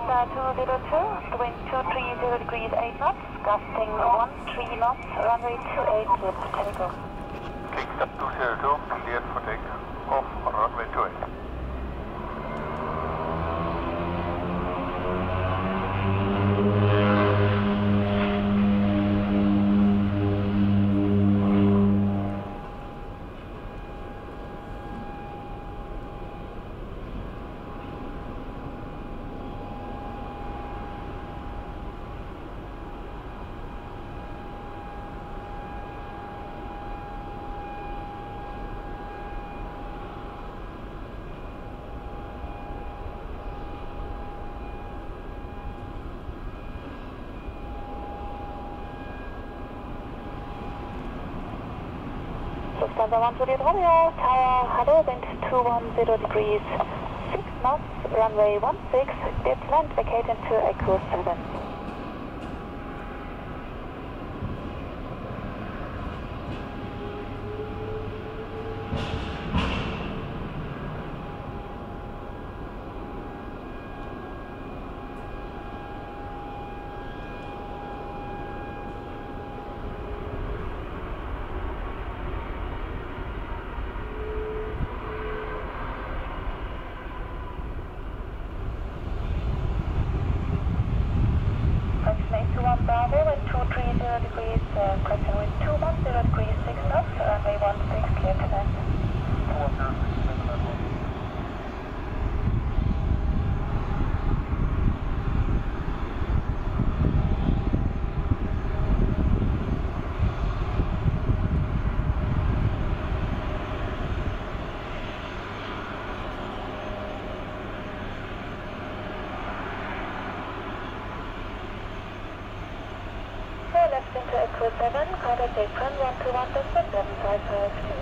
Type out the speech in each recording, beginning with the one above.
Cessna 202, wind 230 degrees 8 knots, gusting 13 knots, runway 28, cleared for takeoff. Kingston 202, cleared for takeoff on runway 28. Lufthansa 128 Romeo, Tower, hello, wind 210 degrees 6 knots, runway 16, cleared to land, vacate into Echo 7. Bravo, wind 230 degrees, correction, wind 210 degrees 6 knots, runway 16, clear to land. 210. Left into Echo 7, contact apron 121.755.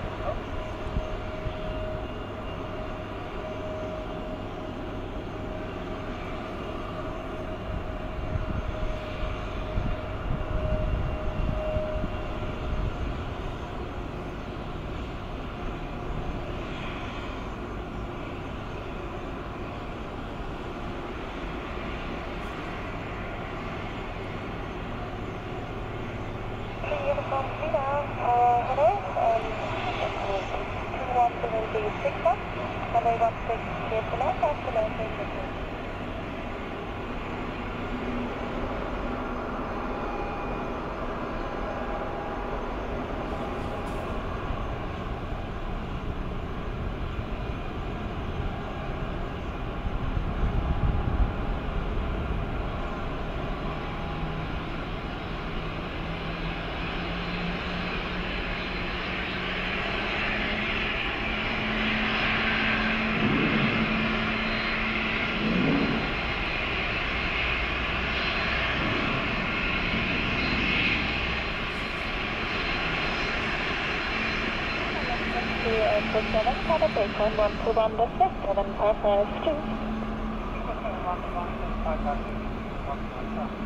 Uniform Cedar, hello, 210 degrees 6 knots, runway 16, clear to land, after landing. Echo 7, contact apron 121.755.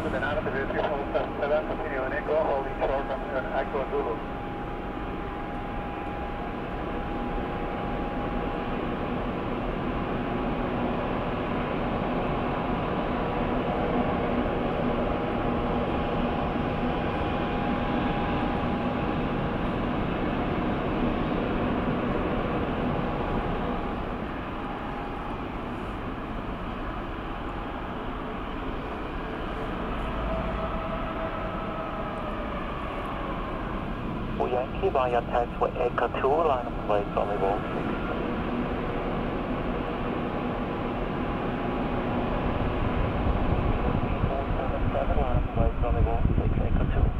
Banana to 3477, continue in Echo, holding short on Echo Zulu. Yankee via taxiway Echo 2, line of place only 16. Line of place only 16, Echo 2.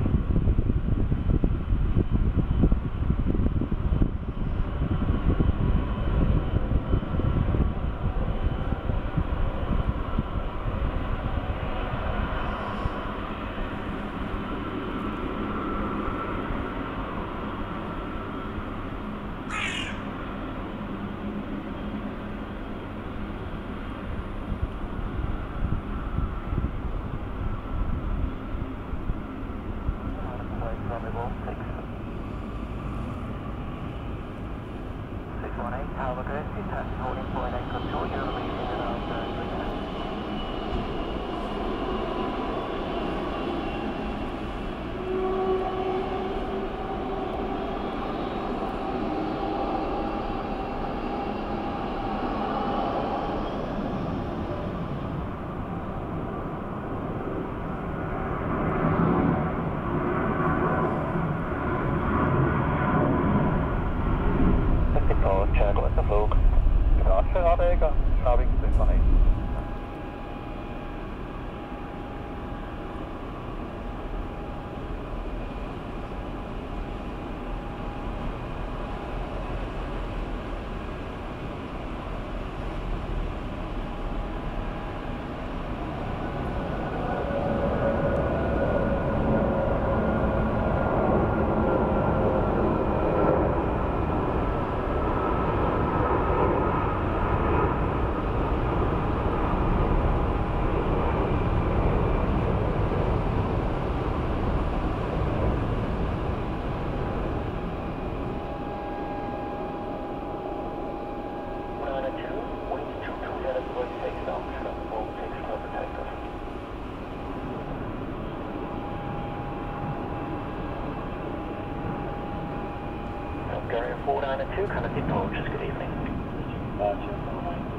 Bulgaria 492, Canada approaches, good evening.